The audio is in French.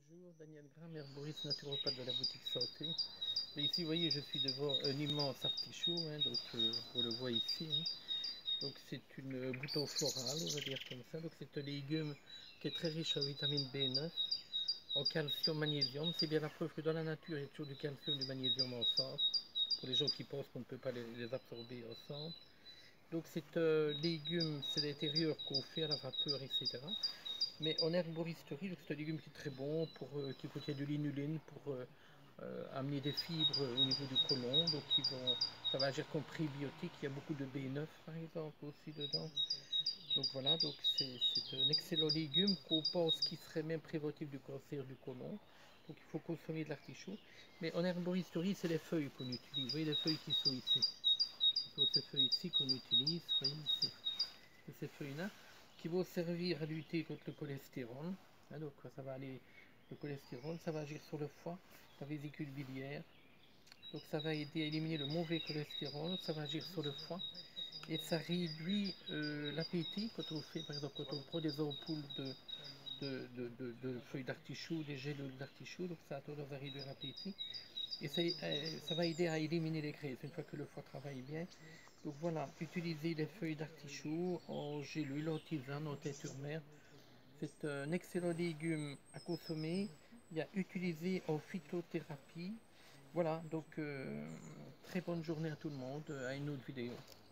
Bonjour, Daniel Graham, herboriste naturopathe de la boutique Santé. Et ici, vous voyez, je suis devant un immense artichaut, donc on le voit ici. Donc c'est une bouton florale, on va dire comme ça. Donc c'est un légume qui est très riche en vitamine B9, en calcium, magnésium. C'est bien la preuve que dans la nature, il y a toujours du calcium et du magnésium ensemble. Pour les gens qui pensent qu'on ne peut pas les absorber ensemble. Donc c'est un légume, c'est l'intérieur qu'on fait à la vapeur, etc. Mais en herboristerie, c'est un légume qui est très bon, qui contient de l'inuline pour amener des fibres au niveau du côlon. Donc ça va agir comme prébiotique. Il y a beaucoup de B9 par exemple aussi dedans. Donc voilà, donc c'est un excellent légume qu'on pense qu'il serait même préventif du cancer du côlon. Donc il faut consommer de l'artichaut. Mais en herboristerie, c'est les feuilles qu'on utilise. Vous voyez les feuilles qui sont ici. Ce sont ces feuilles ici qu'on utilise. Vous voyez ici ces feuilles-là, qui vont servir à lutter contre le cholestérol. Donc ça va aller, le cholestérol, ça va agir sur le foie, la vésicule biliaire. Donc ça va aider à éliminer le mauvais cholestérol, ça va agir sur le foie. Et ça réduit l'appétit quand on fait, par exemple, quand on prend des ampoules de feuilles d'artichaut, des gélules d'artichaut, donc ça a tendance à réduire l'appétit. Et ça va aider à éliminer les graisses une fois que le foie travaille bien. Donc voilà, utilisez les feuilles d'artichaut en gélule, en tisane, en teinture mère. C'est un excellent légume à consommer. Il y a utilisé en phytothérapie. Voilà, donc très bonne journée à tout le monde, à une autre vidéo.